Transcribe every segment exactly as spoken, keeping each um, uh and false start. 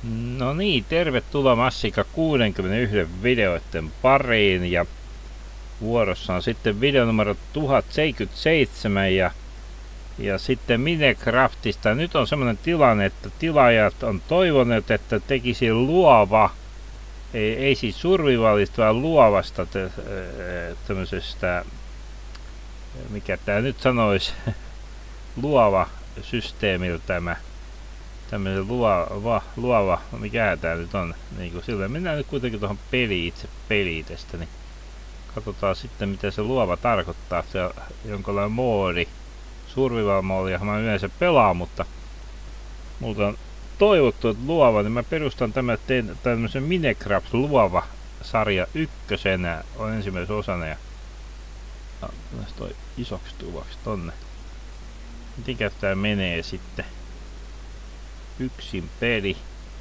No niin, tervetuloa Massika kuusikymmentäyksi videoiden pariin ja vuorossa on sitten video numero tuhat seitsemänkymmentäseitsemän ja, ja sitten Minecraftista. Nyt on semmoinen tilanne, että tilaajat on toivonut, että tekisi luova, ei, ei siis survivalista, vaan luovasta tämmöisestä, mikä tää nyt sanoisi, luova systeemiltä tämä. Tämmöinen luova, luova, mikä tää nyt on, niin kuin sillä mennään nyt kuitenkin tuohon peliin, itse peliin tästä, niin katsotaan sitten mitä se luova tarkoittaa, se on jonkinlainen moodi, survival moodi, mä yleensä pelaan, mutta multa on toivottu, että luova, niin mä perustan tämän, teen tämmöisen Minecraft luova sarja ykkösenä, on ensimmäisen osana ja no, toi isoksi tuvaksi tonne. Mitenkä tää menee sitten? Yksin peli.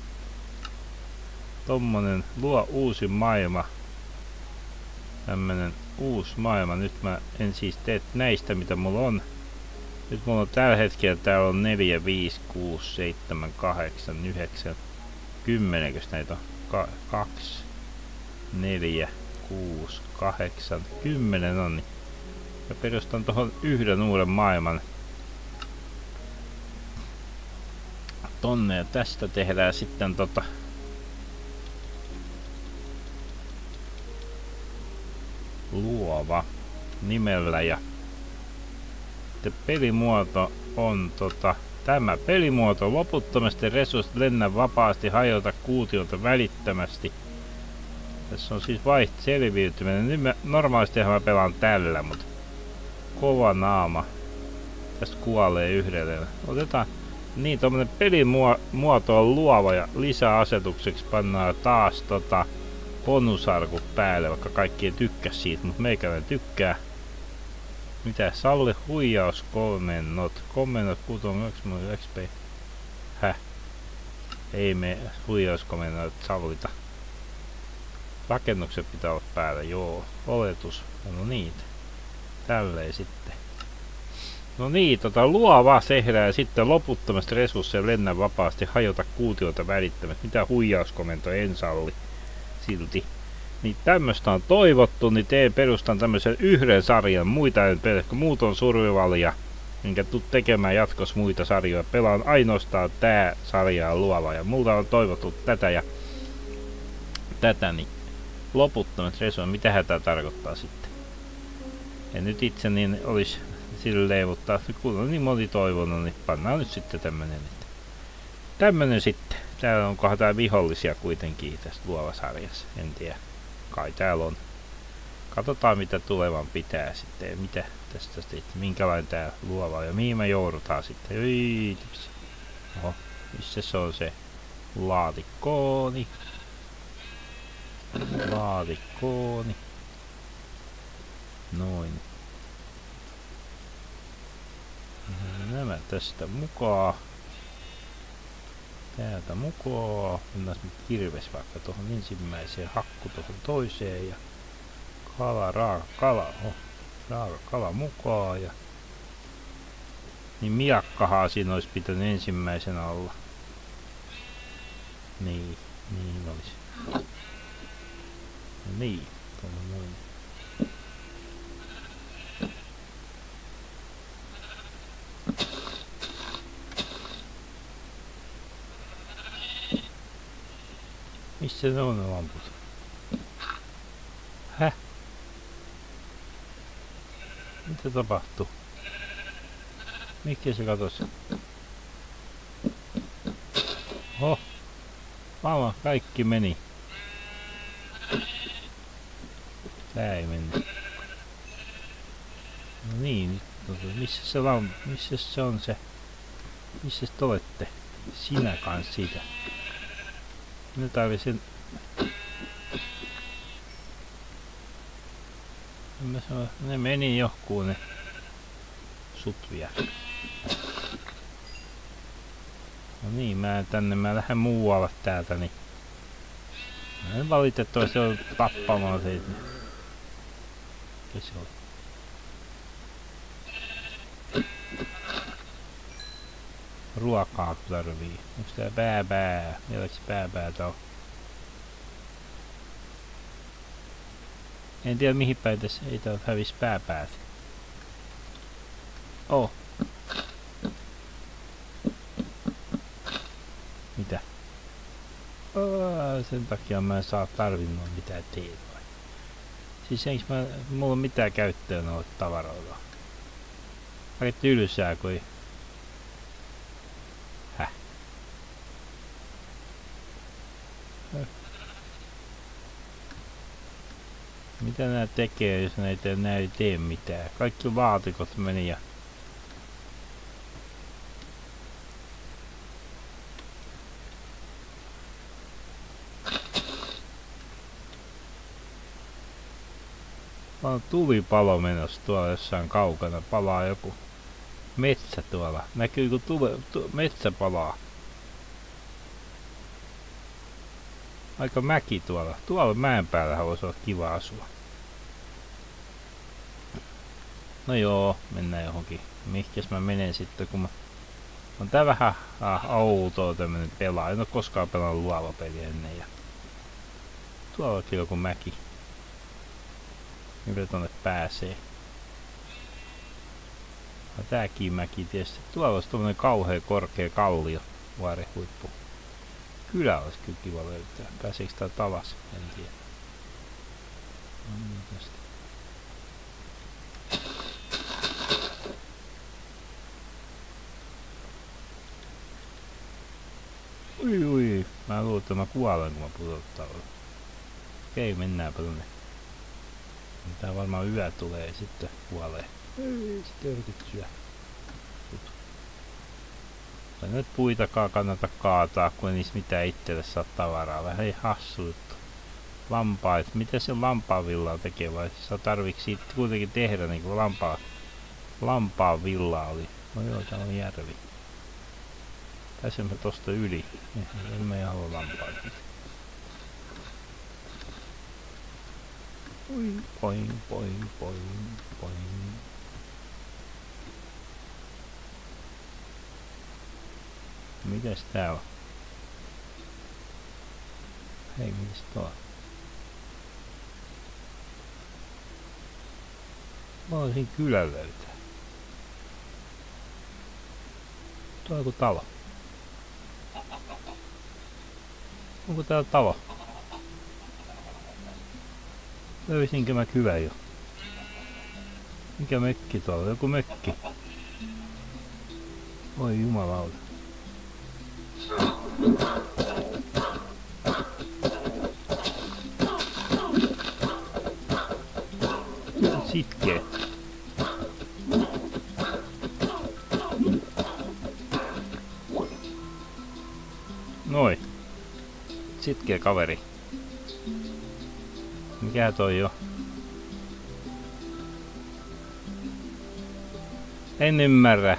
Tommonen luo uusi maailma. Tämmönen uusi maailma. Nyt mä en siis tee näistä mitä mulla on. Nyt mulla on tällä hetkellä täällä on neljä, viisi, kuusi, seitsemän, kahdeksan, yhdeksän, kymmenen, näitä on kaksi, neljä, kuusi, kahdeksan, kymmenen on niin. Ja perustan tohon yhden uuden maailman. Tonne ja tästä tehdään sitten tota luova nimellä ja sitten pelimuoto on tota tämä pelimuoto loputtomasti resurssit lennä vapaasti hajota kuutiolta välittömästi. Tässä on siis vaiht selviytyminen. Nyt mä, normaalisti mä pelaan tällä, mutta kova naama. Tästä kuolee yhdelle. Otetaan niin, tommonen pelimuoto on luova ja lisäasetukseksi pannaan taas tota bonusarku päälle, vaikka kaikki ei tykkää siitä, mutta meikäläinen tykkää. Mitä? Salli huijauskomennot. Komennot kuusi X P. Häh? Ei me huijauskomennot sallita. Rakennukset pitää olla päällä, joo. Oletus. No niitä. Tälleen sitten. No niin, tota luova tehdään ja sitten loputtomasti resursseja lennä vapaasti, hajota kuutiota välittömästi. Mitä huijauskomento en salli silti. Niin tämmöstä on toivottu, niin teen perustan tämmöisen yhden sarjan, muita en pelkkä, muut on survivalia, enkä tuu tekemään jatkossa muita sarjoja. Pelaan ainoastaan tää sarja luova ja multa on toivottu tätä ja tätä, niin loputtomasti resursseja, mitähän tää tarkoittaa sitten. Ja nyt itse niin olisi silleen, mutta kun on niin moni toivonut, niin pannaan nyt sitten tämmönen. Että tämmönen sitten. Täällä onkohan tää vihollisia kuitenkin tästä luovasarjassa. En tiedä. Kai täällä on. Katsotaan mitä tulevan pitää sitten. Mitä tästä sitten. Minkälainen tää luova ja mihin me joudutaan sitten. Oi, oho, missä se on se laatikkooni. Laatikkooni. Noin. Nämä tästä mukaan. Täältä mukaan. Mennään nyt kirves vaikka tuohon ensimmäiseen, hakku tuohon toiseen ja kala, raaka kala, oh, raaka kala mukaan ja niin miakkahan siinä olisi pitänyt ensimmäisenä olla. Niin, niin olisi. No niin, tuolla noin. Missä ne on ne lamput? Häh? Mitä tapahtuu? Mikä se katosi? Oho! Mama, kaikki meni. Tää ei mennyt. No niin, missä se lampu? Missä se on se? Missä te olette? Sinä kans siitä. Ne tarvitsen. Ne meni johkuun ne sutvia. No niin, mä tänne mä lähden muualle täältä niin. Mä en valitettavasti ole tappamaan siitä. Mikä se oli? ruokaa tarvii. Onks tää pääpää? Vieläks pääpäätä on? En tiedä mihin päin tässä ei tää hävis pääpäät. Oh. Mitä? Oh, sen takia mä en saa tarvinnut mitään tietoa. Siis eiks mä, mulla mitään käyttöä noille tavaroilla? Aika tylsää kui... Häh? Häh? Mitä nää tekee, jos näitä nää ei tee mitään? Kaikki laatikot meni ja... On tulipalo menossa tuolla jossain kaukana. Palaa joku metsä tuolla. Näkyy kun tule, tu, metsä palaa. Aika mäki tuolla. Tuolla mäen päällä voisi olla kiva asua. No joo, mennään johonkin. Mihkäs mä menen sitten kun mä... On tää vähän ah, outoa tämmönen pelaa. En oo koskaan pelannut luovapeliä ennen ja... Tuollakin joku mäki. Millä tonne pääsee? No, tääkin mäki tietysti. Tuolla olisi tommonen kauhea korkea kallio. Vuorihuippu. Kylä olisi kyllä kiva löytää. Pääseekö täältä alas? En tiedä. No niin tästä. Ui ui. Mä luulen, että mä kuolen kun mä pudottaa. Okei, mennäänpä tonne. Tää varmaan yö tulee ja sitten kuolee. Ei, sitten yrityksyä. Tai nyt puitakaan kannata kaataa, kun ei niissä mitään itselle saa tavaraa. Vähän ei hassu juttu. Lampaat. Mitä se lampaan villaa tekee vai sä tarviks siitä kuitenkin tehdä niinku lampaa? Lampaan villaa oli. No joo, täällä on järvi. Pääsemme tosta yli. En mä ihan halua lampaita. Poing, poing, poing, poing, poing. Mitäs tää on? Hei, mitäs tuo? Mä olisin kylän löytää. Tuo on joku talo. Onko täällä talo? Löysinkö mä kylän jo? Mikä mökki tuolla? Joku mökki. Oi jumalauta. Sitkeä. Noi. Sitkeä kaveri. Mikä toi on? En ymmärrä.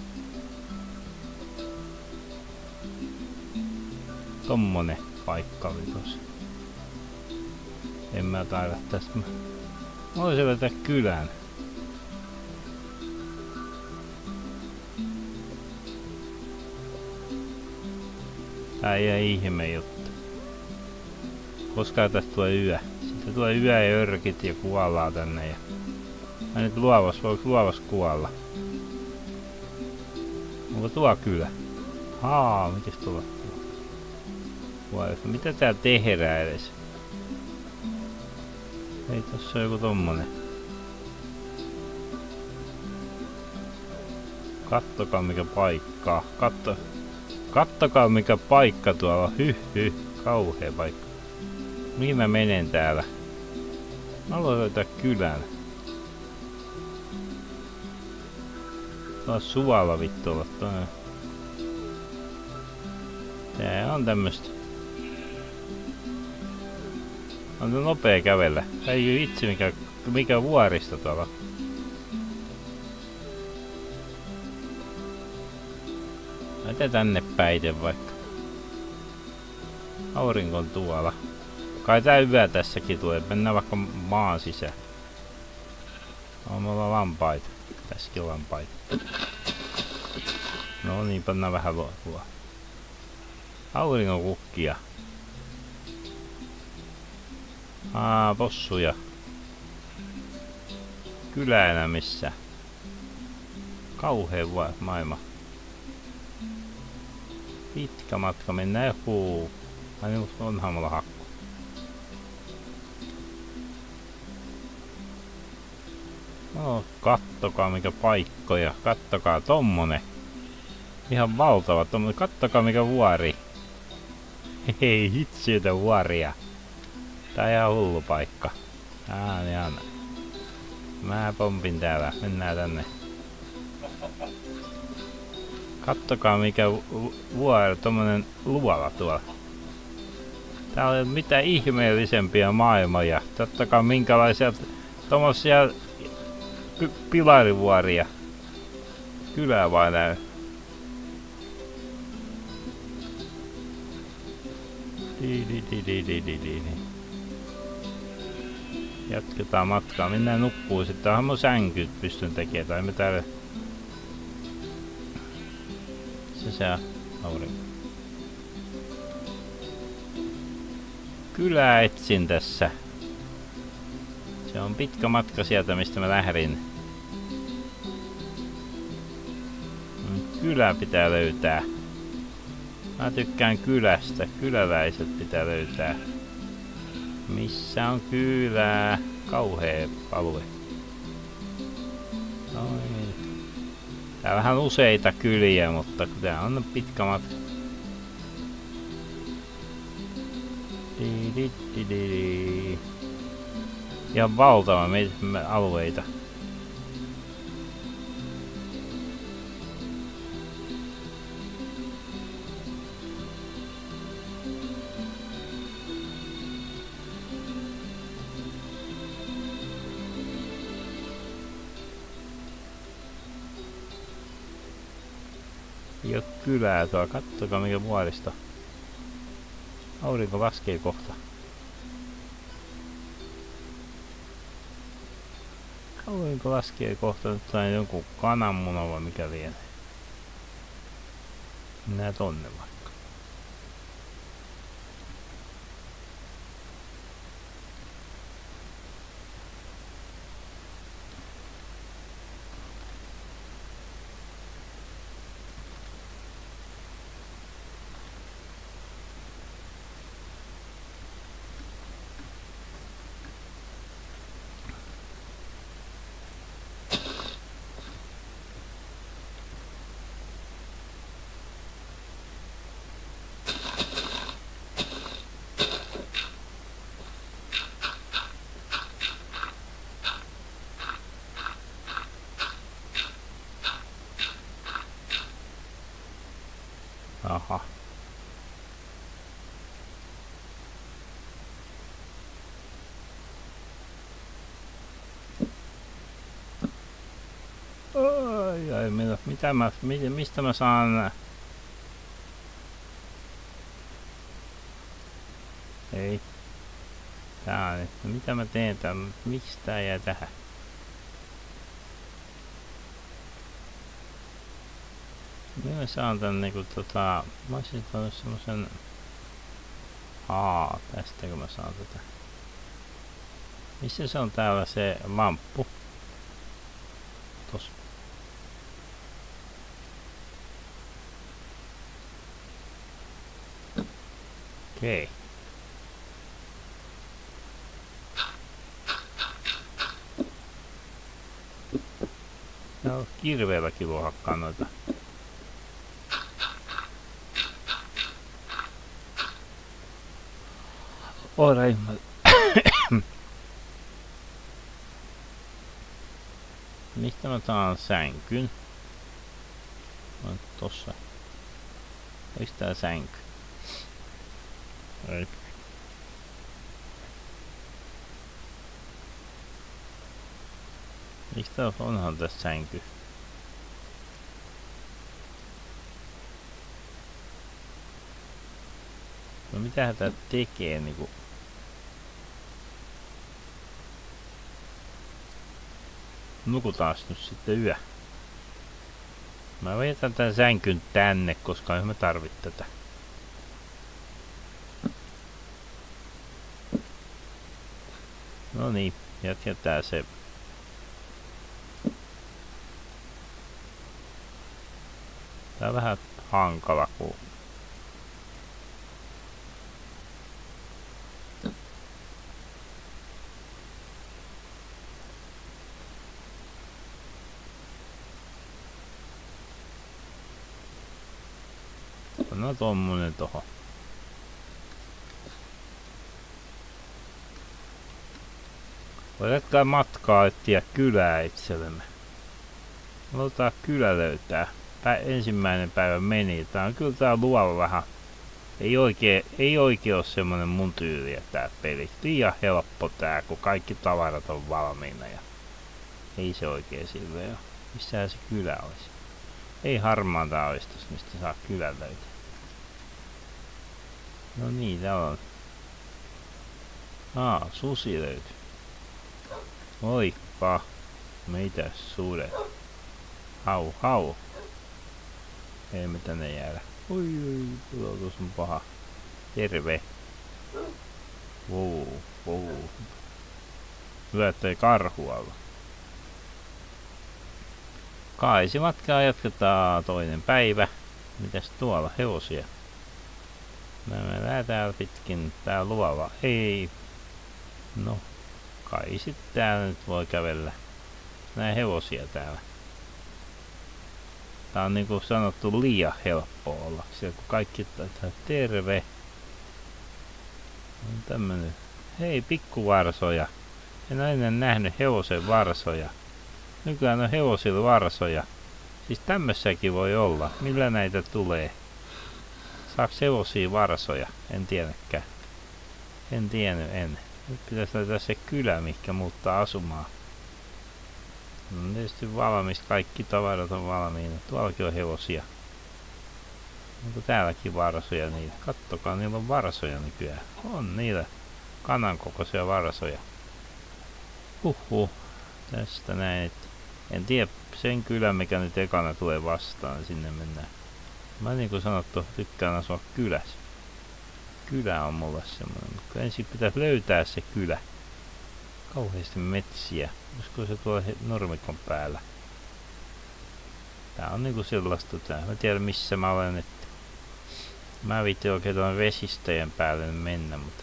Tommonen paikka oli tossa. En mä taida tästä. Mä voisin vetää kylään. Tää ei ihme juttu. Koska tästä tulee yö. Sitten tulee yö ja örkit ja kuollaan tänne. Ja... Mä nyt luovas, voiko luovas kuolla? Onko tuo kylä? Haa, mikäs tuolla? Mitä täällä tehdään edes? Ei, tossa on joku tommonen. Kattokaa mikä paikka. Katto. Kattokaa mikä paikka tuolla on. Hyh hyh. Kauhea paikka. Mihin mä menen täällä? Mä haluan löytää kylän. Tuolla suvalla vittu olla. Tää on tämmöstä. On se nopea kävellä. Ei itse mikä, mikä vuorista tuolla. Mennään tänne päiten vaikka. Aurinko on tuolla. Kai tää yö tässäkin tulee. Mennään vaikka maan sisään. On mulla lampaita. Tässäkin on lampaita. No niin, pannaan vähän luo. Aurinkokukkia. Aa, possuja. Kylänä missä? Kauhea maailma. Pitkä matka mennään joku. Ai niin, onhan mulla hakku. No, kattokaa mikä paikkoja. Kattokaa tommonen. Ihan valtava tommonen. Kattokaa mikä vuori. Hei, hitsiötä vuoria. Tää on ihan hullu paikka. Tää on ihan... Mä pompin täällä. Mennään tänne. Kattokaa mikä vuori, tommonen luola tuolla. Täällä ei ole mitään ihmeellisempiä maailmoja. Tottakaa minkälaisia tommosia pilarivuoria. Kylää vaan näy. Di, di, di, di, di, di, di. Jatketaan matkaa. Mennään nukkuu sitten. Onhan mun sänkyt pystyn tekemään. Tai me täällä... Se se on aurinko. Kylää etsin tässä. Se on pitkä matka sieltä mistä mä lähdin. Kylä pitää löytää. Mä tykkään kylästä. Kyläläiset pitää löytää. Missä on kylää? Kauhea alue. Noin. Tää on vähän useita kyliä, mutta tää on pitkä matka. Di, di, di, di, di. Ihan valtava alueita. Ei oo kylää tuolla, kattokaa mikä vuoristo. Aurinko laskee kohta. Aurinko laskee kohta, nyt sain jonkun kananmuna vai mikä lienee. Mennään tonne vaikka. Aha. Ai ai, mitä, mitä mä, mistä mä saan? Ei. Tää on, että mitä mä teen tän, miksi tää jää tähän? Minä saan tän niinku tota... Mä oisin saanut semmosen... Aa, tästäkö mä saan tätä? Missä se on täällä se lamppu? Tossa. Okei. Okay. No, kirveelläkin voi hakkaa noita. Alright. Mistä mä saan sänkyn? On tossa. Olis tää sänky? Ei. Mistä onhan tässä sänky? No mitähän tää tekee niinku? Nukutaanko nyt sitten yö? Mä vetän tän sänkyn tänne, koska en mä tarvit tätä. No niin, jatketaan se. Tää on vähän hankala, kun no tommonen tohon. Voidaan matkaa etsiä kylää itsellemme. Halutaan kylä löytää. Pä ensimmäinen päivä meni. Tää on kyllä tää luova vähän. Ei oikein, ei oikein oo semmonen mun tyyliä tää peli. Liian helppo tää, kun kaikki tavarat on valmiina ja ei se oikein silleen oo. Missähän se kylä olisi? Ei harmaata ois tossa, mistä saa kylän löytää. No niin, täällä on. Aa, susi löytyy. Oikka. Mitäs sudet? Hau, hau. Ei me tänne jäädä. Oi, oi, pudotus on paha. Terve. Wow, wow. Hyvä, ettei karhua olla. Kaisimatkaa jatketaan toinen päivä. Mitäs tuolla? Hevosia. Mä mennään täällä pitkin. Tää luova. Ei. No. Kai sit täällä nyt voi kävellä. Nää hevosia täällä. Tää on niinku sanottu liian helppo olla. Siellä kun kaikki tää terve. On tämmönen. Hei, pikkuvarsoja. En ole ennen nähnyt hevosen varsoja. Nykyään on hevosilla varsoja. Siis tämmössäkin voi olla. Millä näitä tulee? Saaks hevosia varsoja? En tiedäkään. En tiennyt en. Nyt pitäisi löytää se kylä, mikä muuttaa asumaan. No tietysti valmis. Kaikki tavarat on valmiina. Tuollakin on hevosia. Onko täälläkin varsoja niitä? Kattokaa, niillä on varsoja nykyään. On niillä kanan kokoisia varsoja. Huhhuh. Tästä näin. En tiedä sen kylän, mikä nyt ekana tulee vastaan. Sinne mennään. Mä niin kuin sanottu, tykkään asua kylässä. Kylä on mulle semmonen, mutta ensin pitäisi löytää se kylä. Kauheasti metsiä. Olisiko se tuolla nurmikon päällä? Tää on niinku sellaista tää. Mä tiedän missä mä olen, että mä viitin oikein tuon vesistöjen päälle mennä, mutta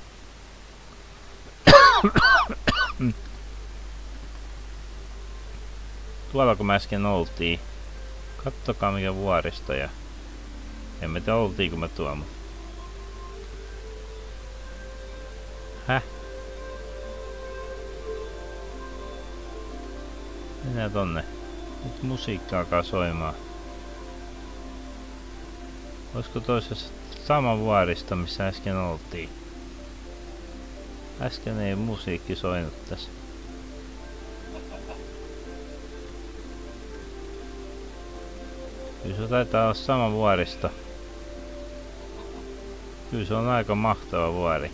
tuolla kun mä äsken oltiin. Kattokaa mikä vuoristo ja en mä tiedä oltiinko mä tuolla, mutta häh? Mennään tonne. Nyt musiikka alkaa soimaan. Olisiko toisessa sama vuoristo missä äsken oltiin? Äsken ei musiikki soinut tässä. Kyllä se taitaa olla sama vuoristo. Kyllä se on aika mahtava vuori.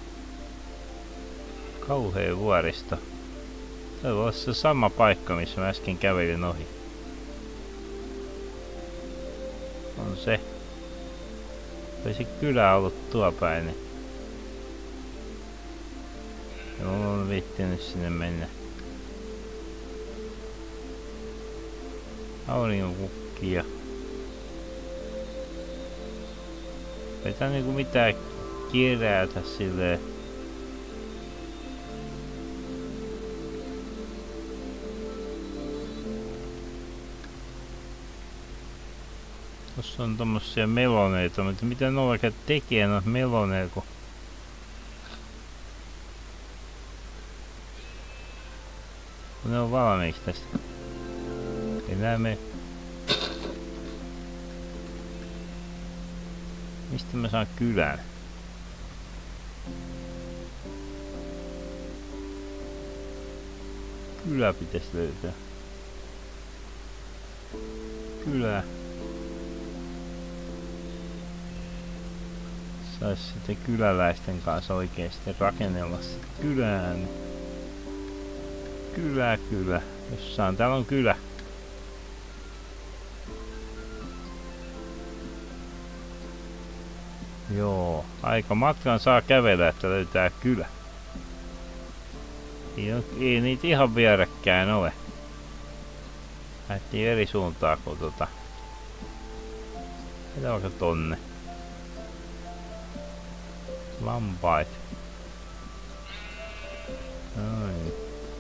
Kauhea vuoristo. Se voi olla se sama paikka, missä mä äsken kävelin ohi. On se. Olisi kylä ollut tuo päin. Niin en ole viittinyt sinne mennä. Aurinkonkukkia. Ei tää niinku mitään kirjata silleen. Tossa on tommosia meloneita, mutta miten ne oikein tekee noita meloneita, kun kun ne on valmiiksi tästä. Ei nää me. Mistä mä saan kylän? Kylä pitäisi löytää. Kylä. Sais sitten kyläläisten kanssa oikeesti rakennella sitä kylään. Kylä, kylä. Jossain täällä on kylä. Joo, aika matkan saa kävellä, että löytää kylä. Ei, ei niitä ihan vierekkäin ole. Lähtiin eri suuntaan kuin tota. Mitä vaikka tonne? Lampait. Noin.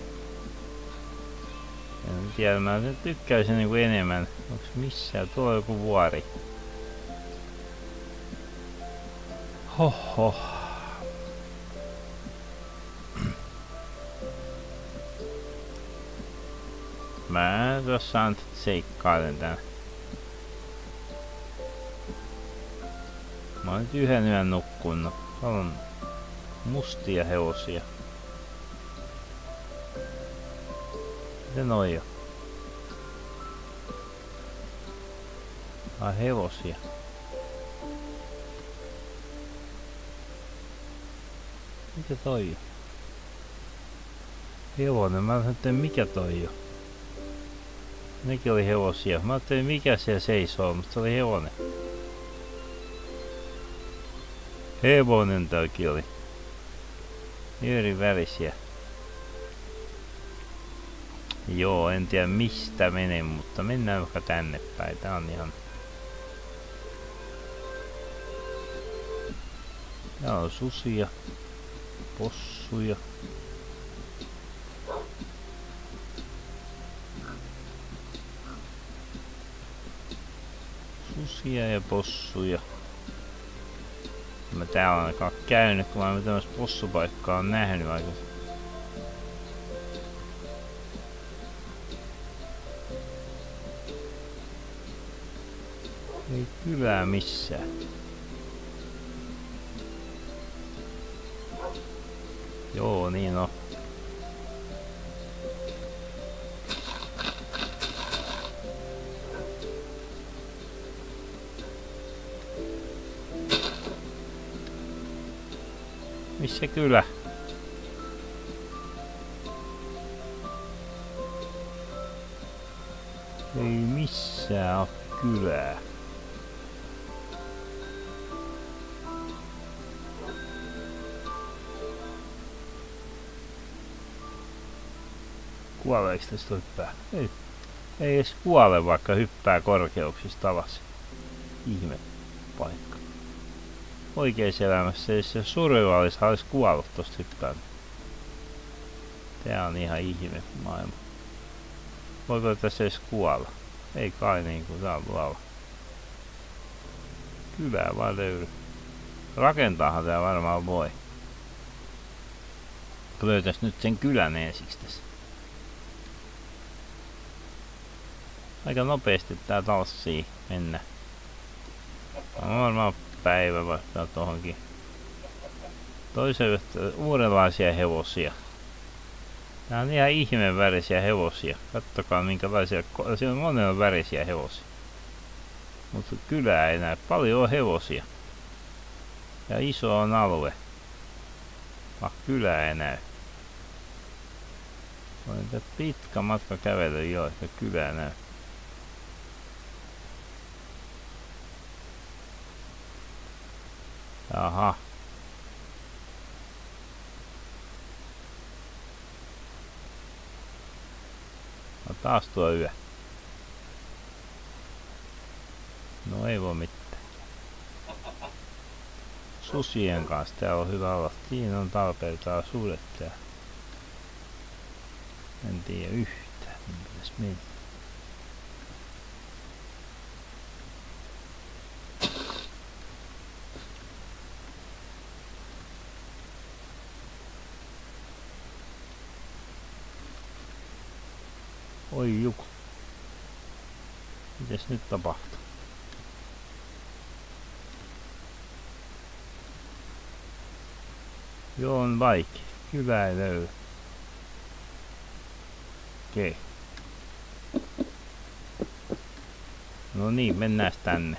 En tiedä, mä nyt tykkäisin niinku enemmän. Onks missään? Tuolla on joku vuori. Hoho. Mä tossa nyt seikkailen tän. Mä oon nyt yhden yön nukkunut. Täällä on mustia hevosia. Miten noi on? Ai hevosia. Mikä toi on? Hevonen, mä ajattelin mikä toi on. Nekin oli hevosia. Mä ajattelin mikä siellä seisoo, mutta se oli hevonen. Hevonen tääkin oli. Eri värisiä. Joo, en tiedä mistä menen, mutta mennään vaikka tänne päin. Tää on ihan... Täällä on susia. Possuja. Susia ja possuja. Mä täällä on ainakaan käynyt, kun mä tämmöistä possupaikkaa on nähnyt aika. Ei kylää missään. Joo, niin on. Missä kylä? Ei missään oo kylää. Kuoleeko tästä hyppää? Ei. Ei edes kuole, vaikka hyppää korkeuksista alas. Ihme paikka. Oikeessa elämässä, jos se survivalissa olisi kuollut tosta hyppään. Tää on ihan ihme maailma. Voiko tässä edes kuolla? Ei kai niin kuin tää on tuolla. Kylää vaan löydy. Rakentaahan tää varmaan voi. Löytäis nyt sen kylän ensiksi tässä. Aika nopeasti tää talssii mennä. On varmaan päivä vasta tohonkin. Toisaalta uudenlaisia hevosia. Nää on ihan ihmeen värisiä hevosia. Kattokaa minkälaisia. Siellä on monen värisiä hevosia. Mutta kylää ei näy. Paljon on hevosia. Ja iso on alue. Vaikka kylää ei näy. On niitä pitkä matka kävellä jo, että kylää näy. Aha. No taas tuo yö. No ei voi mitään. Susien kanssa täällä on hyvä olla. Siinä on talpeiltaan sudet täällä. En tiedä yhtään, mitäs meni. Oi juku. Mitäs nyt tapahtuu? Joo, on vaikea. Kylää ei löydy. Okei. No niin, mennään tänne.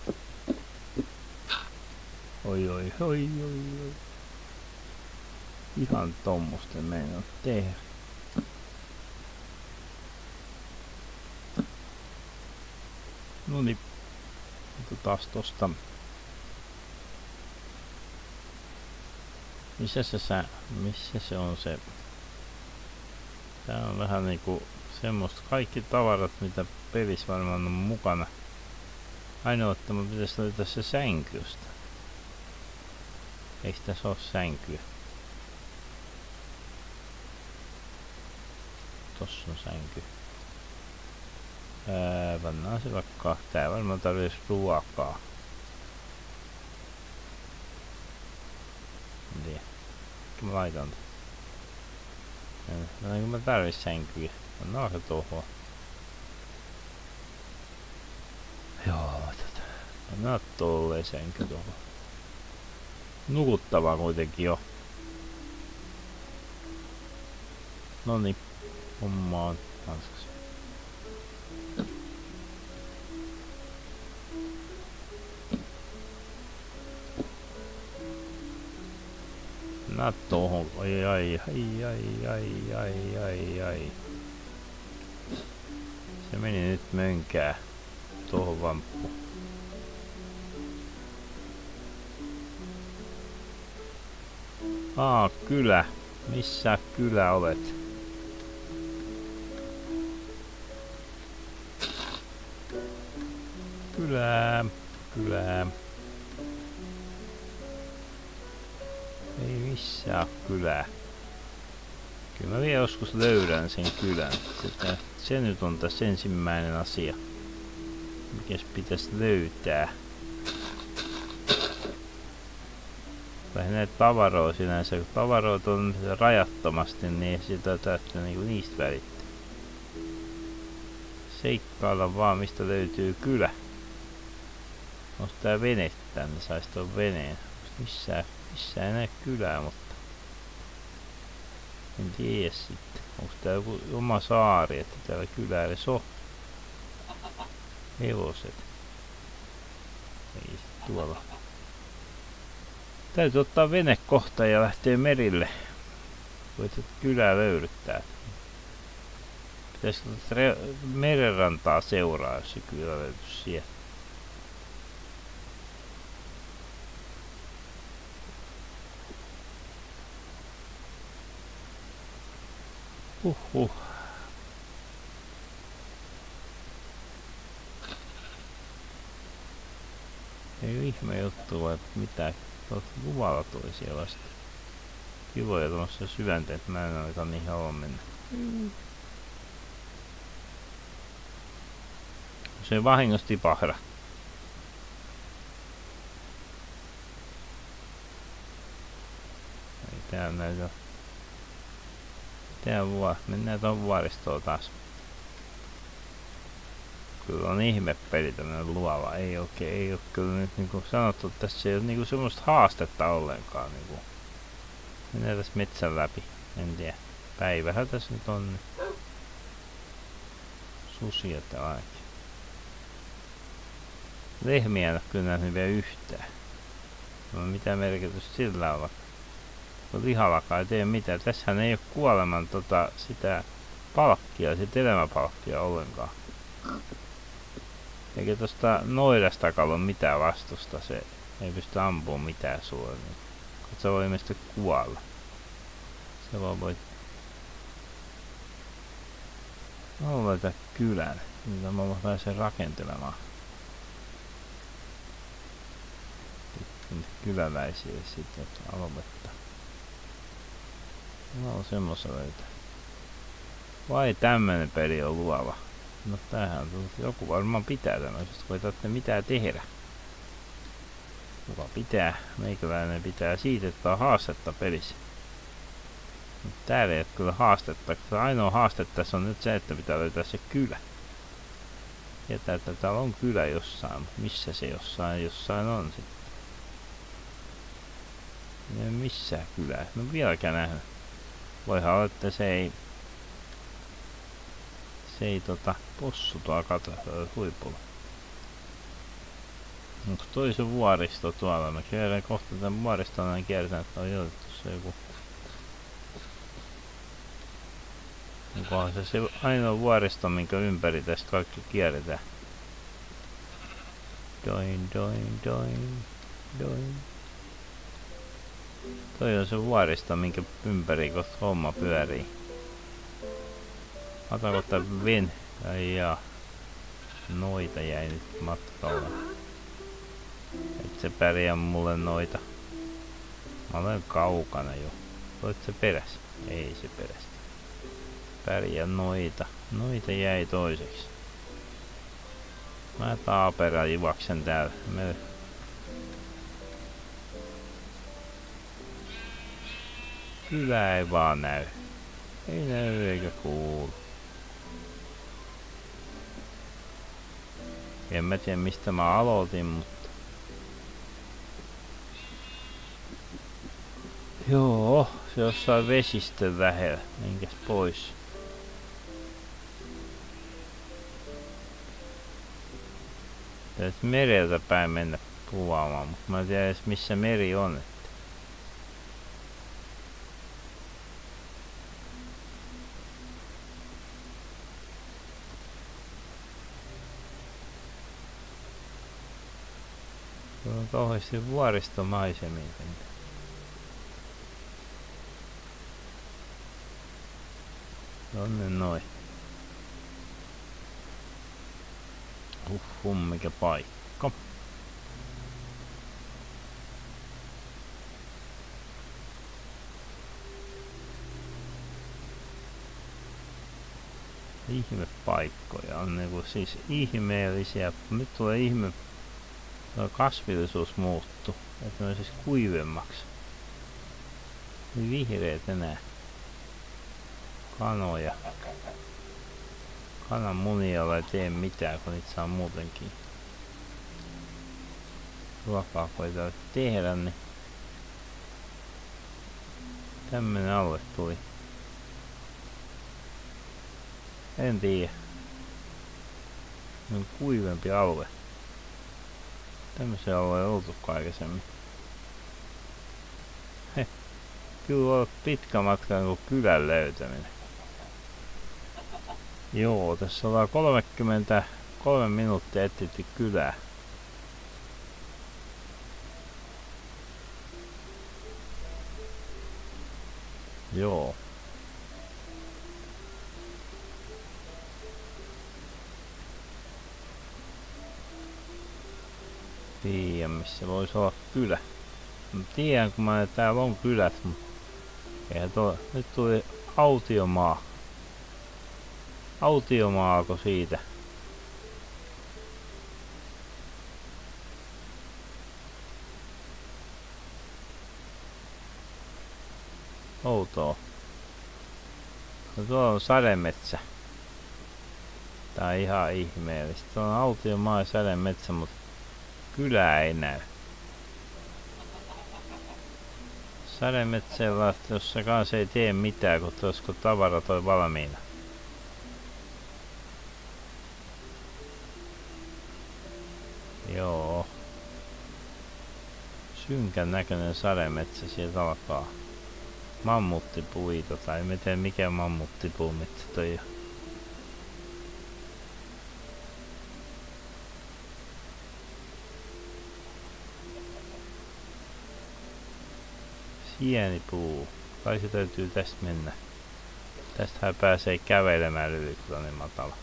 Oi oi oi oi oi. Ihan tommosta meinaan tehdä. Noniin. Taas tosta. Missä se sä, missä se on se? Tää on vähän niinku semmoista kaikki tavarat mitä pelissä varmaan on mukana. Ainoa, että mun pitäisi löytää se sänkystä. Eikö tässä oo sänkyä? Tossa on sänky. Ää, pannaan se vaikka. Tää varmaan tarvitsisi ruokaa. En tiedä. Mä laitan tän. No eikö mä tarvis sänkyä? Pannaan se tuohon. Joo, tätä. Pannaan tolleen sänky tuohon. Nukuttavaa kuitenkin jo. Noniin. Homma on hanskassa. Nää tohon. Ai ai ai ai ai ai ai ai. Se meni nyt mönkää. Tohon vamppu. Aa, kylä. Missä kylä olet? Kylää. Kylää. Ei missään kylää. Kyllä mä vielä joskus löydän sen kylän. Sitä, se nyt on tässä ensimmäinen asia. Mikäs pitäisi löytää? Vähän näitä tavaroita sinänsä. Kun tavaroita on rajattomasti, niin sitä täytyy niinku niistä välittää. Seikkailla vaan mistä löytyy kylä. Onko tää vene tänne? Sais tuon veneen. Missään, missään ei näe kylää, mutta en tiedä sitten. Onko tää joku oma saari, että täällä kylää edes on? Hevoset. Ei tuolla. Täytyy ottaa vene kohta ja lähteä merille. Voit kylää löydyttää. Pitäisikö merenrantaa seuraa, jos se kylä löytyisi sieltä? Huhhuh. Ei ole ihme juttu, vai mitä luvalla toisia vasta. Kivoja tuossa syvänteet, mä en ainakaan niin halua mennä. Mm. Se ei vahingossa tipahda. Ei täällä näytä. Tää vuo. Mennään tuon vuoristoon taas. Kyllä on ihmepeli tämmönen luova. Ei oikein, ei oo kyllä nyt niinku sanottu, että tässä ei oo niinku semmoista haastetta ollenkaan niinku. Mennään tässä metsän läpi. En tiedä. Päivähän tässä nyt on. Susia täällä ainakin. Lehmiä en oo kyllä nähnyt vielä yhtään. No mitä merkitystä sillä on? Lihallakaan ei tee mitään. Tässähän ei oo kuoleman tota sitä palkkia, sitä elämäpalkkia ollenkaan. Eikä tosta noidastakaan ole mitään vastusta, se ei pysty ampumaan mitään suoraan. Se voi ilmeisesti kuolla. Se vaan voi... Mä laitan kylän, mitä mä pääsen rakentelemaan. Kyläläisiä sitten aloitetta. Mä on semmoista löytää. Vai tämmönen peli on luova? No tämähän joku varmaan pitää tämmöisestä, kun ei tarvitse mitään tehdä. Kuka pitää? Meikäläinen pitää siitä, että on haastetta pelissä. Mutta täällä ei ole kyllä haastetta. Ainoa haaste tässä on nyt se, että pitää löytää se kylä. Tietää, että täällä on kylä jossain, mutta missä se jossain jossain on sitten. Ei missään kylää. No vieläkään nähnyt. Voihan olla, että se ei... Se ei tota possu tuolla kato huipulla. Onko toi se vuoristo tuolla? Mä kierrän kohta tän vuoriston aina kiertän, että on jo tuossa joku Onkohan se se ainoa vuoristo, minkä ympäri tästä kaikki kierretään. Doin, doin, doin, doin. Toi on se vuoristo, minkä ympäri kohta homma pyörii. Otanko tän vin? Ai jaa. Noita jäi nyt matkalla. Et se pärjää mulle noita. Mä olen kaukana jo. Olet se perässä? Ei se perästä. Pärjää noita. Noita jäi toiseksi. Mä taaperaan juoksen täällä. Me... Kylä ei vaan näy. Ei näy eikä kuulu. En mä tiedä mistä mä aloitin, mutta... Joo, se jossain vesistön lähellä. Minkäs pois? Täytyy mereltä päin mennä kuvaamaan, mutta mä en tiedä edes missä meri on. Että. Tuolla on kauheasti vuoristomaisemia. Tonne noin. Huhhum, mikä paikka. Ihme paikkoja on niinku siis ihmeellisiä. Nyt tulee ihme... Tuo kasvillisuus muuttuu. Että ne on siis kuivemmaksi. Ei vihreät enää. Kanoja. Kananmunilla ei tee mitään, kun niitä saa muutenkin. Ruokaa koetaan tehdä, niin tämmönen alue tuli. En tiedä. On kuivempi alue. Tämmöisen alue ei oltu aikaisemmin. Heh. Kyllä on pitkä matka kuin kylän löytäminen. Joo, tässä ollaan kolmekymmentäkolme minuuttia etsitty kylää. Joo. Tiedän missä voisi olla kylä. Mä tiedän kun mä täällä on kylät, mutta eihän tuo, nyt tuli autiomaa. Autiomaako siitä? Outoa. No tuolla on sademetsä. Tää on ihan ihmeellistä. Tuolla on autiomaa ja sademetsä, mutta kylää ei näy. Sademetsällä, jossa kanssa ei tee mitään, kun olisiko tavara toi valmiina. Joo. Synkän näköinen sademetsä sieltä alkaa. Mammuttipuita, tai en tiedä mikä mammuttipuumetsä toi on. Sienipuu. Kai se täytyy tästä mennä. Tästähän pääsee kävelemään yli, kun on niin matala.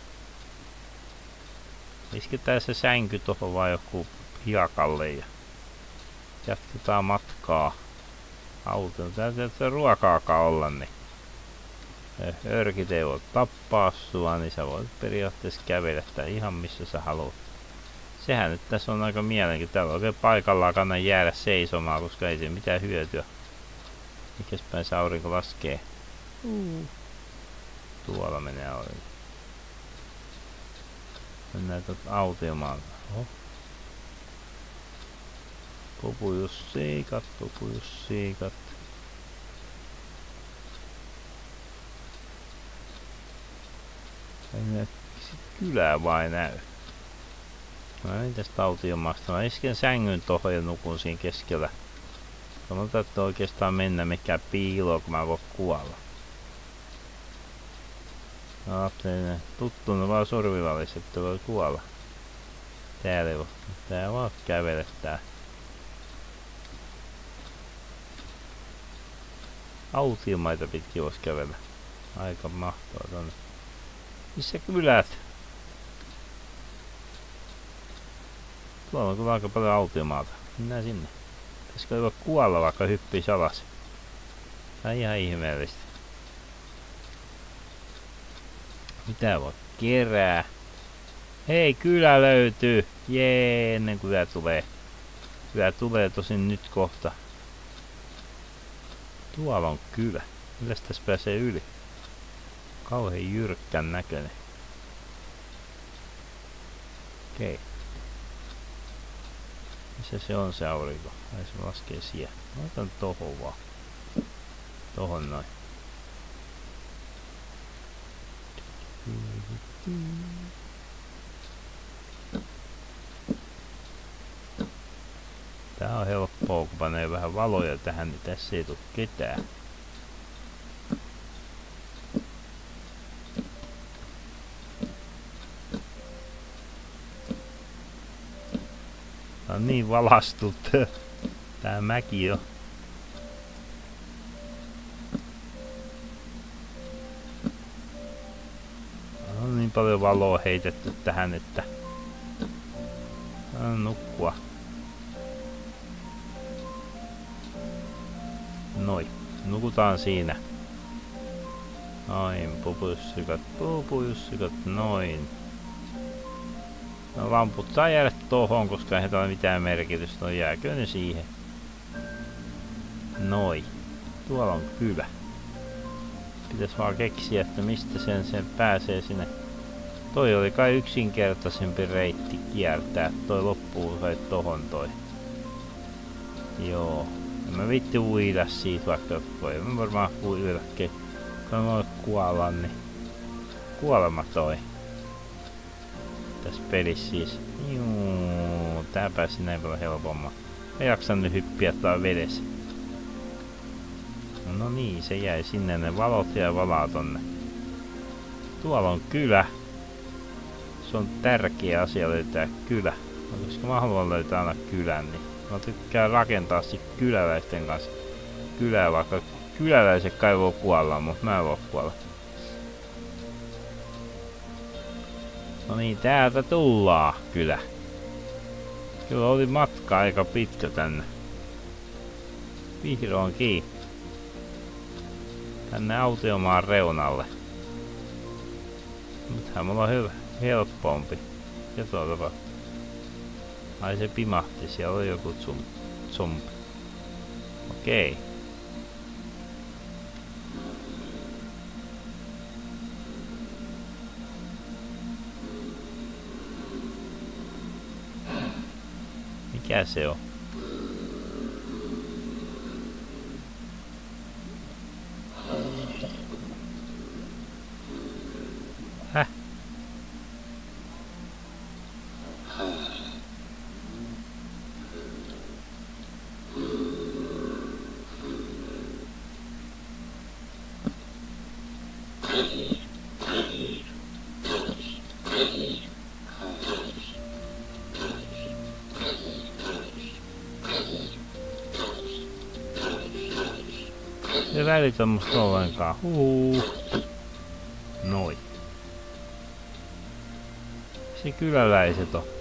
Isketään se sänky tohon vai joku hiekalle ja jatketaan matkaa. Auton täytyy ruokaakaan olla, niin örkit ei voi tappaa sua, niin sä voit periaatteessa kävellä ihan missä sä haluat. Sehän nyt tässä on aika mielenkiintoista. Täällä oikein paikallaan kannata jäädä seisomaan, koska ei se mitään hyötyä. Mikäs päin se aurinko laskee? Mm. Tuolla menee aurinko. Mennään tuota autiomaan. Oho. Pupujussiikat, pupujussiikat. Ei näe kylää vai näy. No niin tästä autiomaasta. Mä isken sängyn tohon ja nukun siinä keskellä. Sanotaan, että oikeastaan mennä mikään piiloon, kun mä voin kuolla. Ajattelin, tuttunut vaan survivallis, että voi kuolla. Täällä ei voi. Tää vaan kävele tää. Autiomaita pitkin vois kävellä. Aika mahtavaa tonne. Missä kylät? Tuolla on kyllä aika paljon autiomaata. Mennään sinne. Pitäisikö ei voi kuolla vaikka hyppis alas? Tää on ihan ihmeellistä. Mitä voi kerää? Hei, kylä löytyy! Jee, ennen kuin kylä tulee. Kylä tulee tosin nyt kohta. Tuolla on kylä. Milläs tässä pääsee yli? Kauhean jyrkkän näköinen. Okei. Missä se on se aurinko? Ai se laskee siellä. Mä otan tohon vaan. Tohon noin. Tää on helppoa, kun panee vähän valoja tähän, niin tässä ei tule ketään. Tää on niin valastut tää mäki jo. On niin paljon valoa heitetty tähän, että on nukkua. Noin, nukutaan siinä. Noin, pupussykat, pupussykat, noin. No, lamput saa jäädä tohon, koska ei ole mitään merkitystä. No jääkö ne siihen? Noin. Tuolla on kylä. Pitäis vaan keksiä, että mistä sen, sen pääsee sinne. Toi oli kai yksinkertaisempi reitti kiertää. Toi loppuu kai tohon toi. Joo. En mä vitti uida siitä vaikka voi. Mä varmaan uidakin. Kun mä voin kuolla, niin kuolema toi. Tässä pelissä siis. Juu, tää pääsi näin paljon helpommin. Mä jaksan nyt hyppiä tää vedessä. No niin, se jäi sinne, ne valot ja valaa tonne. Tuolla on kylä. Se on tärkeä asia löytää kylä. No, koska mä haluan löytää aina kylän, niin mä tykkään rakentaa sit kyläläisten kanssa kylää, vaikka kyläläiset kai voi kuolla, mutta mä en voi kuolla. No niin, täältä tullaan kylä. Kyllä oli matka aika pitkä tänne. Vihdoinkin. Tänne autiomaan reunalle. Nythän mulla on hyvä, helpompi. Ja tuolta. Ai se pimahti, siellä oli joku zombi. Okei. Mikä se on? Häh? Se välitä musta ollenkaan. Huu. Noin. Se kyläläiset on.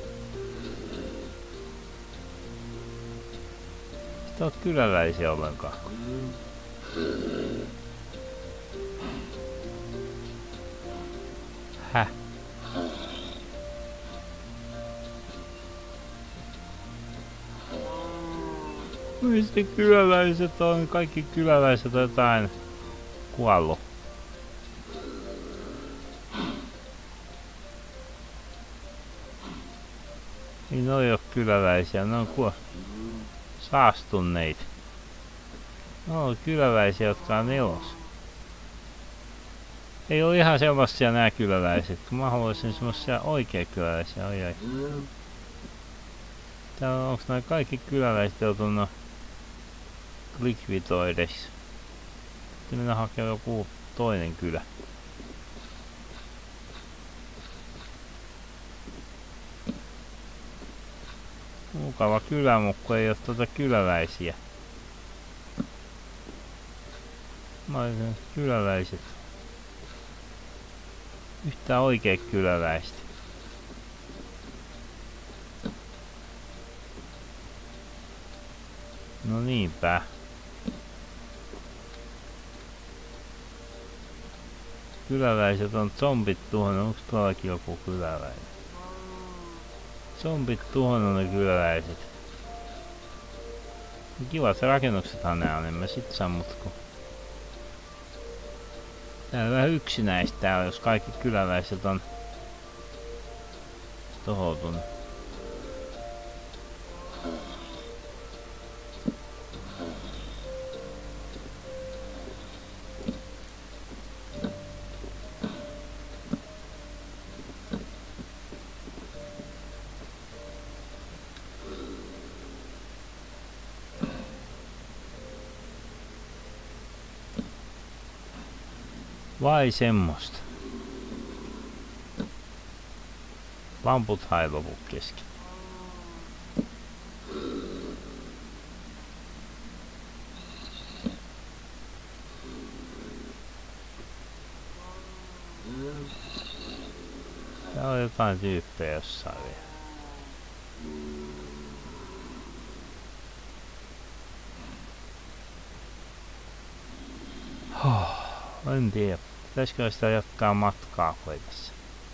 Sitä oot kyläläisiä ollenkaan. Häh? Mistä kyläläiset on? Kaikki kyläläiset on jotain kuollut. Niin ne ei oo kyläläisiä, ne on kuo... saastuneita. Ne on kyläläisiä, jotka on elossa. Ei oo ihan semmosia nää kyläläiset, kun mä haluaisin semmosia oikea kyläläisiä. Oi ai. Täällä on, onks nää kaikki kyläläiset joutunut likvidoideksi? Sitten minä hakee joku toinen kylä. Mukava kylä, mutta ei oo tuota kyläläisiä. Mä olisin kyläläiset. Yhtään oikein kyläläistä. No niinpä. Kyläläiset on zombit tuhonnut. Onks tuollakin joku kyläläinen? Zombit tuhonnut ne kyläläiset. Kivat rakennuksethan nää on, en mä sit sammutku. Täällä vähän yksinäistä täällä, jos kaikki kyläläiset on tuhoutunut. Vai semmoista? Lamput hai lopu kesken. Täällä on jotain tyyppejä jossain vielä. Oh, en tiedä. Pitäisikö sitä jatkaa matkaa kuitenkin?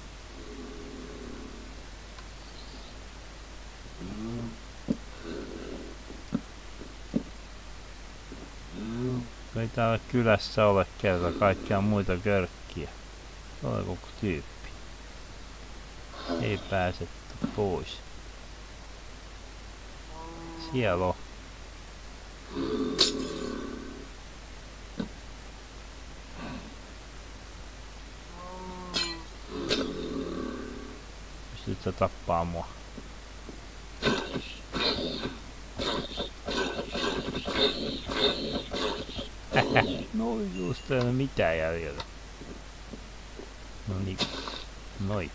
Ei täällä kylässä ole kerta kaikkia muita körkkiä. Se on koko tyyppi. Ei pääse pois. Siellä on. Nyt se tappaa mua. No just ei ole mitään jäljellä. No niin. Noin.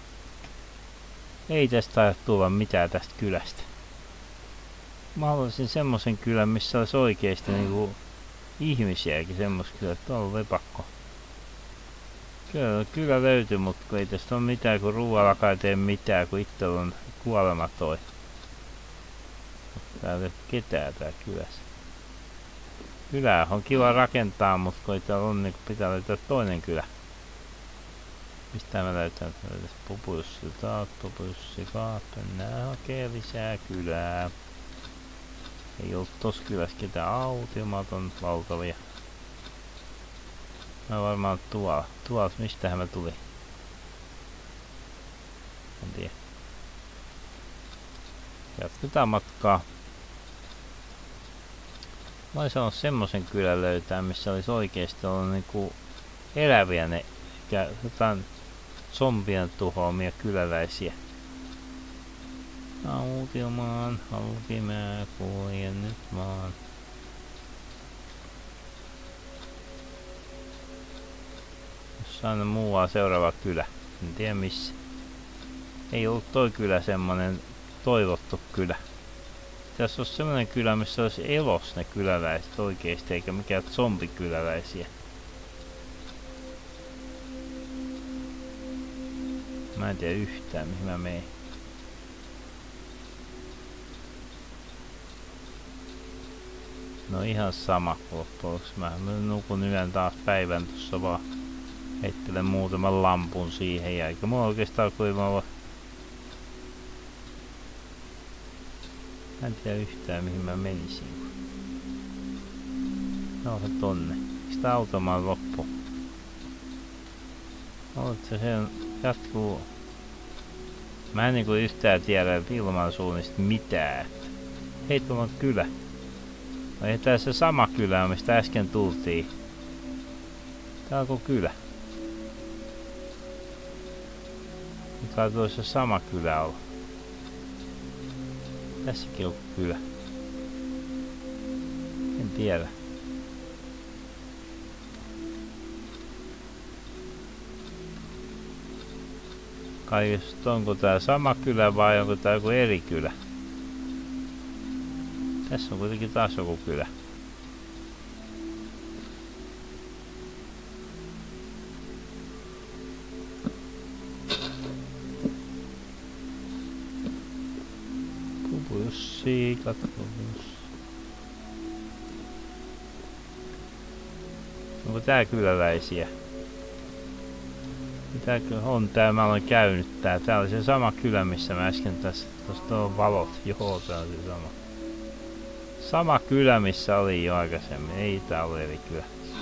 Ei tästä taida tulla mitään tästä kylästä. Mä haluaisin semmosen kylän, missä olisi oikeesti niinku ihmisiäkin semmos kyllä. Tuolla on lepakko. Kyllä, kyllä löytyy, mutta ei tästä ole mitään, kun ruoallakaan ei tee mitään, kun itse on kuolematoi. Täällä ei ole ketään tää kylässä. Kylää on kiva rakentaa, mutta kun ei täällä on, niin pitää löytää toinen kylä. Mistä mä löytän? Popussi taas, popussi kaappi. Nää hakee lisää kylää. Ei ollut tossa kylässä ketään autiomaat on valtavia. Mä varmaan tuolla. Tuolla, mistähän mä tulin? En tiedä. Jatketaan matkaa. Mä olisin ollut semmosen kylän löytää, missä olisi oikeesti ollut niinku eläviä ne, eikä jotain zombien tuhoamia kyläläisiä. Autiomaan, halki mä kuljen nyt vaan. Jossain muualla seuraava kylä. En tiedä missä. Ei ollut toi kylä semmonen toivottu kylä. Tässä olisi semmonen kylä, missä olisi elos ne kyläläiset oikeesti, eikä mikään zombikyläläisiä. Mä en tiedä yhtään mihin mä menen. No ihan sama loppujen. Mä nukun yön taas päivän tossa vaan. Heittelen muutaman lampun siihen ja eikä mulla oikeastaan kuinka olla. Mä en tiedä yhtään mihin mä menisin. No se tonne. Miksi tää automaan loppu? Oletko se jatkuu? Mä en niinku yhtään tiedä ilmansuunnista mitään. Hei, tuolla on kylä. No ei tää se sama kylä, mistä äsken tultiin. Tää onko kylä? Mikä tuossa sama kylä olla? Tässäkin on kylä. En tiedä. Kai onko tää sama kylä vai onko tää joku eri kylä? Tässä on kuitenkin taas joku kylä. Jussi, katsomus. Onko tää kyläläisiä? Tääkö on tää? Mä olen käynyt tää. Tää oli se sama kylä, missä mä äsken tässä. Tosta on valot. Joo, tää on se sama. Sama kylä, missä oli jo aikaisemmin. Ei tää ole eri kylä.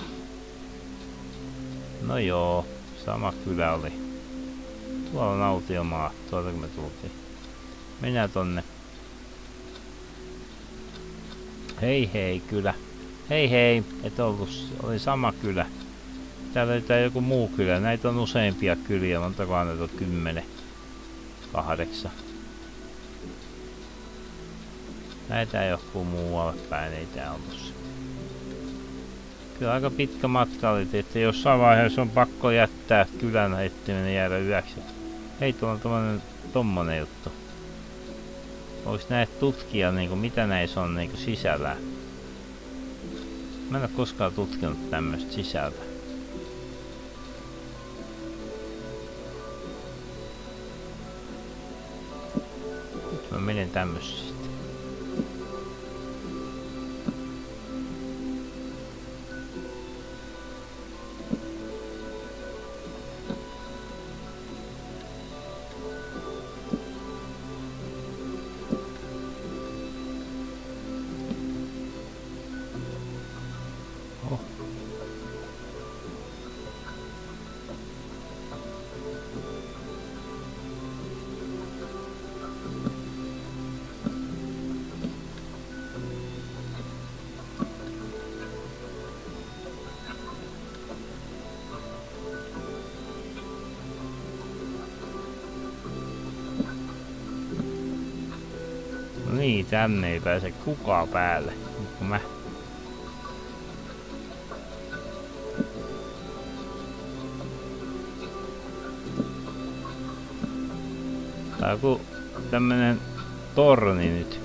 No joo, sama kylä oli. Tuolla on autiomaa. Tuolta kun me tultiin. Mennään tonne. Hei hei kylä. Hei hei, et ollut, oli sama kylä. Täällä löytää joku muu kylä. Näitä on useampia kyliä, montakohan näitä on kymmenen. Kahdeksan. Näitä joku muualle päin, ei tää ollut. Kyllä aika pitkä matka oli, että jossain vaiheessa on pakko jättää kylän etsiminen jäädä yöksi. Hei, tuolla on tommonen, tommonen juttu. Voiks näitä tutkia niinku, mitä näissä on niinku sisällä? Mä en oo koskaan tutkinut tämmöstä sisältä. Nyt mä menen tämmöstä. Niin, tänne ei pääse kukaan päälle. Kun mä... Tää on joku tämmönen torni nyt.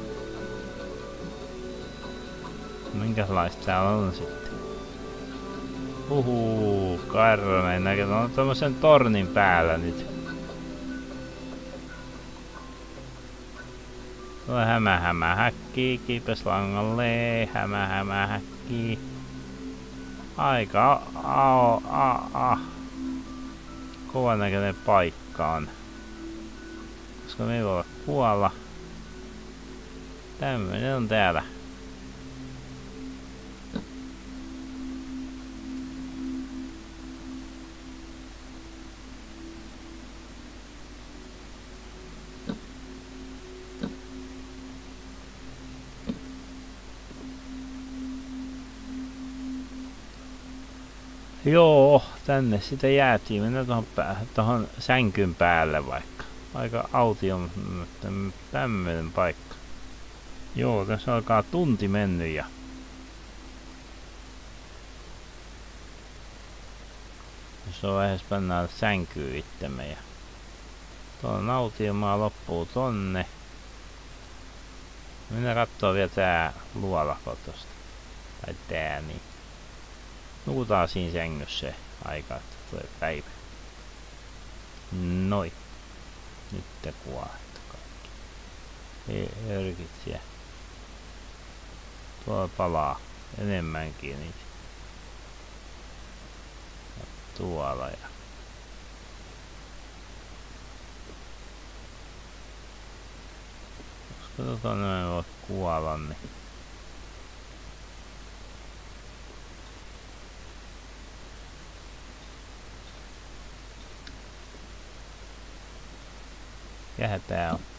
Minkälaista täällä on sitten? Uhuu, karmeen näkö. On tommosen tornin päällä nyt. Hämä hämä häkkii, kiipes langalle, hämä hämä häkkii. Aika a a a. Kovan näköinen paikka on. Koska me ei voi kuolla. Tämmönen on täällä. Joo, tänne sitä jäätiin. Mennään tuohon, tuohon sänkyn päälle vaikka. Aika autio tämmöinen paikka. Joo, tässä alkaa tunti mennyt ja... Jossain vaiheessa pannaan sänkyyn itsemme ja... Tuolla autiomaa loppuu tonne. Mennään kattoo vielä tää luolako tosta. Tai tää niin. Nukutaan siinä sängyssä se aika, että tulee päivä. Noin. Nyt te kuolette kaikki. Ei örkit siellä. Tuolla palaa enemmänkin niitä. Ja tuolla ja... Koska tuonne me voi kuolla, niin... Mikähän tää on?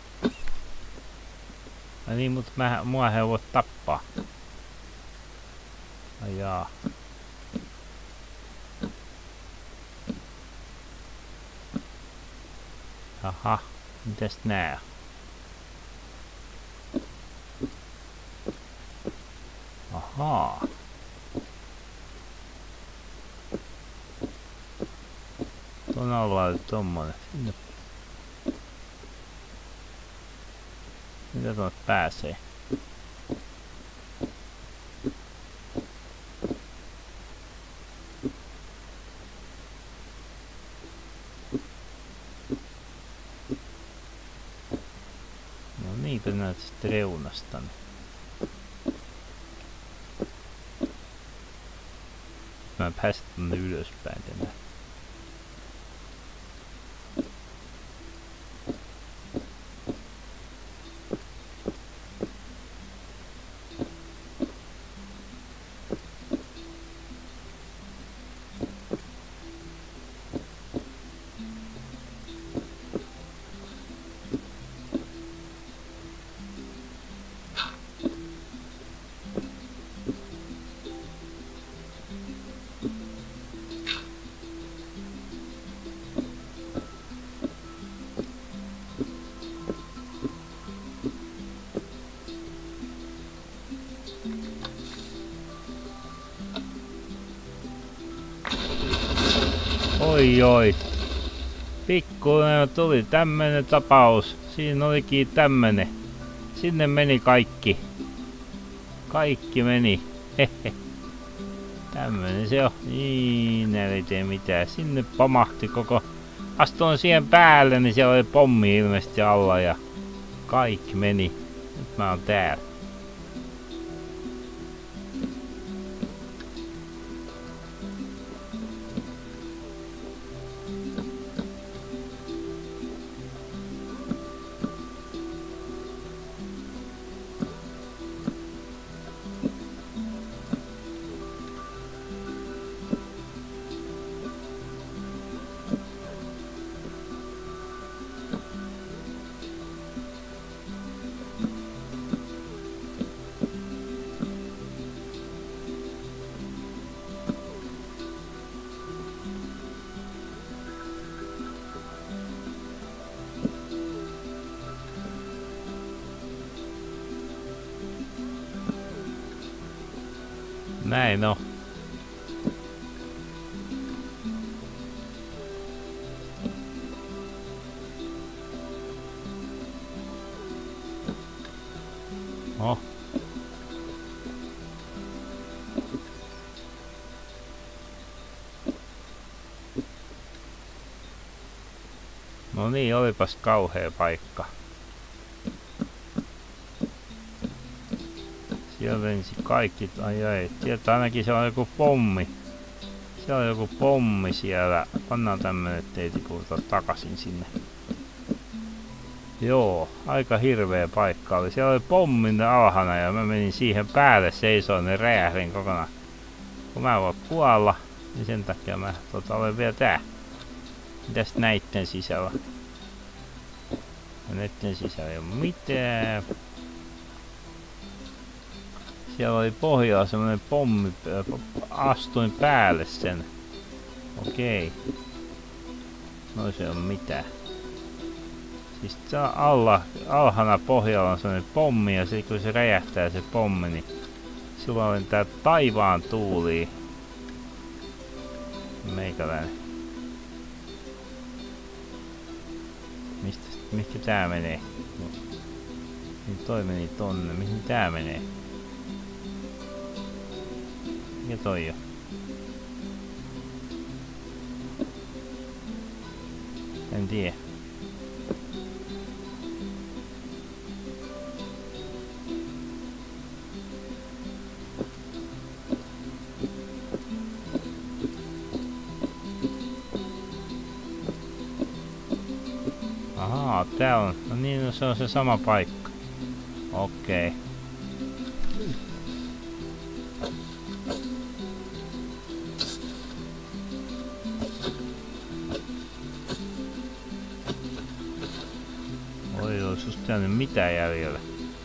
No niin, mut mä, mua he voi tappaa. Ai jaa. Aha, mitäs nää? Ahaa. Tuon alueella tommonen. Sinne. Mitä tuonne pääsee? tästä reunasta. Mä pääsen tonne ylöspäin tänään. Oi oi. Pikkuinen tuli tämmönen tapaus. Siinä olikin tämmönen. Sinne meni kaikki. Kaikki meni. Hehe. Tämmönen se on. Niin, ei tee mitään. Sinne pamahti koko. Astuin siihen päälle, niin siellä oli pommi ilmeisesti alla ja kaikki meni. Nyt mä oon täällä. Näin on. Oh. No niin, olipas kauhea paikka. Siellä lensi kaikki, ai ai, sieltä ainakin se on joku pommi. Siellä on joku pommi siellä. Pannaan tämmönen, ettei tikuta takaisin sinne. Joo, aika hirveä paikka oli. Siellä oli pommin alhana ja mä menin siihen päälle seisoon ja räjähdin kokonaan. Kun mä voin kuolla, niin sen takia mä tota, olen vielä tää. Mitäs näitten sisällä? Näitten sisällä ei oo mitään. Siellä oli pohjalla semmonen pommi, astuin päälle sen. Okei. No se on mitään. Siis alla, alhana pohjalla on semmonen pommi ja sitten kun se räjähtää se pommi, niin silloin on tää taivaan tuuli. Meikäläinen. Mistä, mihinkä tää menee? Niin toi meni tonne, mihin tää menee? Mikä toi on? En tiedä. Ahaa, tää on. No niin, no se on se sama paikka. Okei. Oi, ois just täällä mitään jäljellä.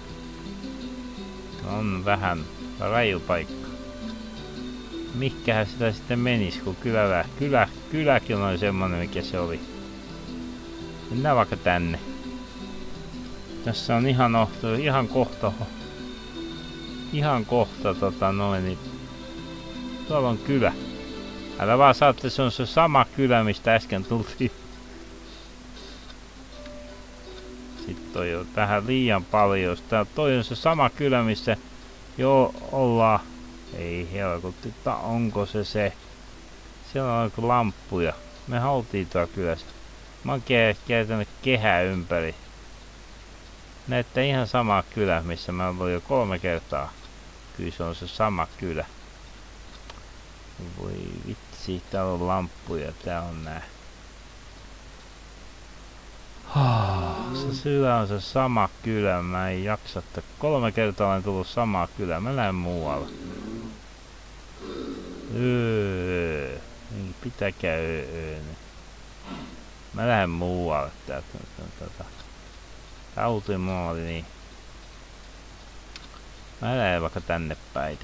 On vähän raju paikka. Mihkähän sitä sitten menis, kun kylä, kylä, kyläkin oli semmonen mikä se oli. Mennään vaikka tänne. Tässä on ihan ohto, ihan kohta. Ihan kohta tota noin, niin tuolla on kylä. Älä vaan saatte, se on se sama kylä, mistä äsken tultiin. Sitten toi on vähän liian paljon. Tää toi on se sama kylä, missä jo ollaan. Ei helkutti, onko se se? Siellä on joku lamppuja. Me oltiin tuolla kylässä. Mä oon kiertänyt kehää ympäri. Näette ihan sama kylä, missä mä olin jo kolme kertaa. Kyllä se on se sama kylä. Voi vitsi, täällä on lamppuja, tää on nää. Se sylä on se sama kylä, mä en jaksa, että kolme kertaa olen tullut samaa kylää, mä lähden muualle. Öö, pitäkää öö. Mä lähden muualle täältä. Autimaali, niin. Mä lähden vaikka tänne päin.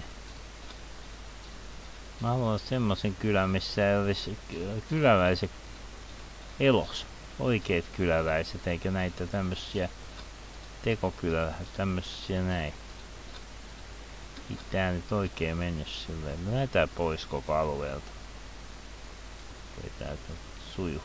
Mä haluan semmosen kylän, missä ei olisi kyläläiset elos. Oikeet kyläläiset, eikä näitä tämmösiä tekokyläläisiä, tämmösiä näin. Pitää nyt oikein mennä silleen. Me lähdetään pois koko alueelta. Ei täältä suju.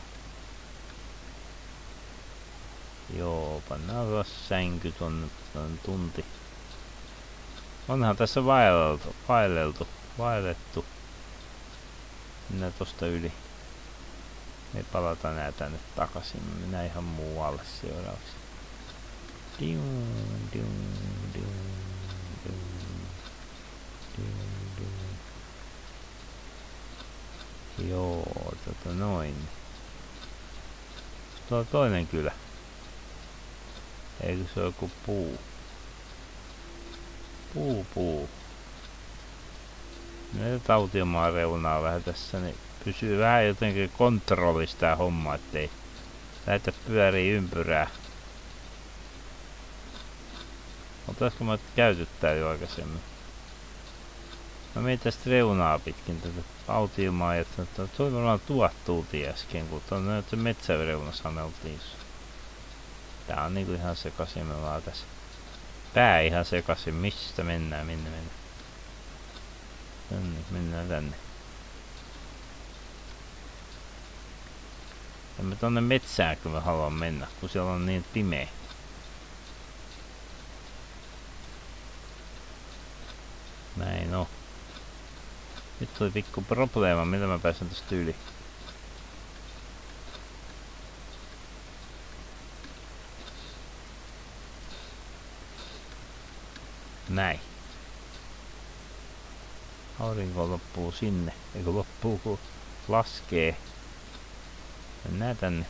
Joo, pannaan vaan sänky tonne, tonne tunti. Onhan tässä vaelleltu, vaelleltu, vaellettu. Mennään tosta yli. Me palataan nää tänne takaisin. Mennään ihan muualle seuraavaksi. Dium, dium, dium, dium, dium, dium. Joo, tota noin. Tuo toinen kylä. Eikö se ole joku puu? Puu, puu. Näitä tautiomaan reunaa vähän tässä, niin pysyy vähän jotenkin kontrollissa tää homma, ettei lähdetä pyörii ympyrää. Otaisiko mä käytyttää jo aikaisemmin? Mä menin tästä reunaa pitkin tätä autiomaa, ja se oli varmaan tuhat tultiin äsken, kun tuonne metsäreunassa me oltiin. Tää on niinku ihan sekasin, me ollaan tässä. Pää ihan sekasin, mistä mennään, minne mennään. Tänne, mennään tänne. Ja me tonne metsään kun mä haluan mennä, kun siellä on niin pimeä. Näin on. Nyt tuli pikku probleema, millä mä pääsen tästä yli. Näin. Aurinko loppuu sinne, eikö loppuu kun laskee. Mennään tänne.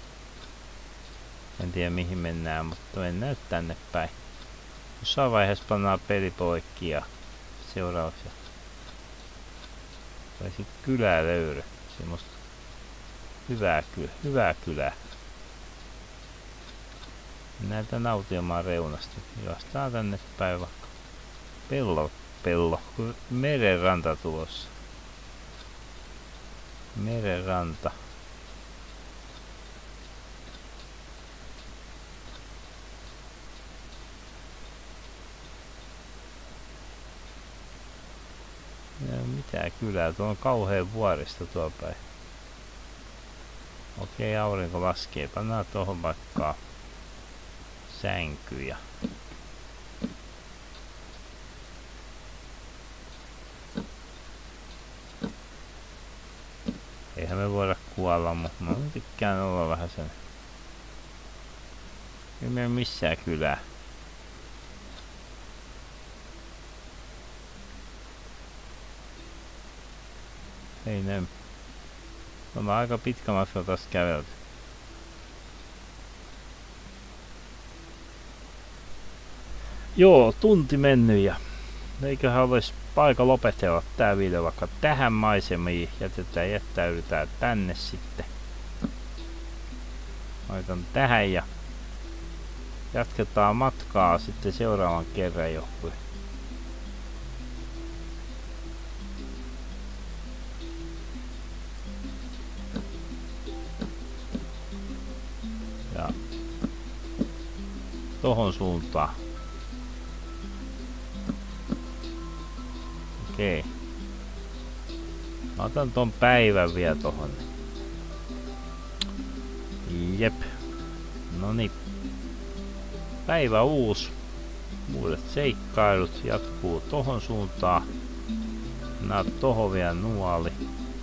En tiedä mihin mennään, mutta mennään tänne päin. Jossain vaiheessa pannaan peli poikki ja seuraavaksi. Voisin kylää löydä. Semmoista hyvää, ky hyvää kylää. Mennään tän autiomaan reunasta. Juostaan tänne päin vaikka. Pello, pello. Merenranta tulossa. Merenranta. Ja mitä kylää? Tuo on kauhean vuoristo tuo päin. Okei, aurinko laskee. Pannaan tuohon vaikka sänkyjä. Eihän me voida kuolla, mutta mä tykkään olla vähän sen. Ei mene missään kylää. Ei ne. On aika pitkä matka taas kävelty. Joo, tunti mennyt ja eiköhän olisi paikka lopetella tää video vaikka tähän maisemiin. Jätetään, jättäydytään tänne sitten. Laitan tähän ja jatketaan matkaa sitten seuraavan kerran johonkin. Ja tohon suuntaan. Okei. Mä otan ton päivän vielä tohon. Jep. Noniin. Päivä uusi. Uudet seikkailut jatkuu tohon suuntaan. Nää tohon vielä nuoli.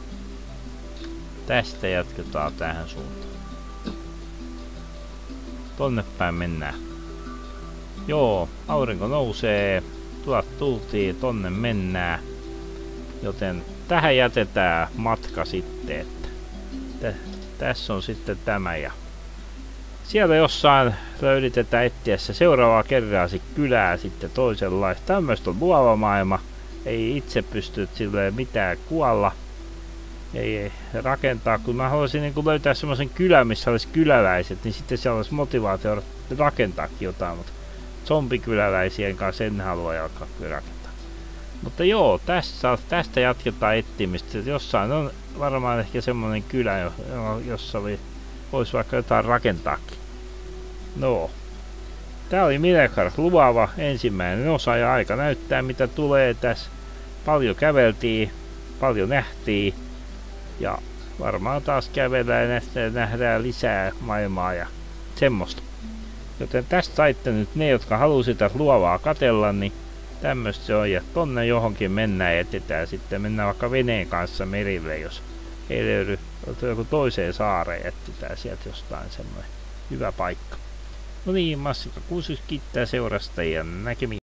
Tästä jatketaan tähän suuntaan. Tonne päin mennään. Joo, aurinko nousee. Tuolta tultiin, tonne mennään. Joten tähän jätetään matka sitten. Että tä, tässä on sitten tämä ja sieltä jossain löydetään etsiä se seuraavaa kerraa sit kylää sitten toisenlaista. Tämmöistä on luova maailma. Ei itse pysty silleen mitään kuolla. Ei, ei rakentaa, kun mä haluaisin niin kun löytää semmoisen kylän, missä olisi kyläläiset, niin sitten siellä olisi motivaatio rakentaakin jotain, mutta zombikyläläisien kanssa en halua alkaa rakentaa. Mutta joo, tästä, tästä jatketaan etsimistä. Jossain on varmaan ehkä semmoinen kylä, jossa voisi vaikka jotain rakentaakin. No, tää oli Minecraft luvaava ensimmäinen osa ja aika näyttää mitä tulee tässä. Paljon käveltiin, paljon nähtiin ja varmaan taas kävellään ja nähdään lisää maailmaa ja semmoista. Joten tästä saitte nyt ne, jotka halusivat luovaa katella, niin tämmöistä se on. Ja tonne johonkin mennään ja etsitään sitten. Mennään vaikka veneen kanssa merille, jos ei löydy joku toiseen saareen, etsitään sieltä jostain semmoinen hyvä paikka. No niin, Massikka kuusi kiittää seurasta ja näkemiin.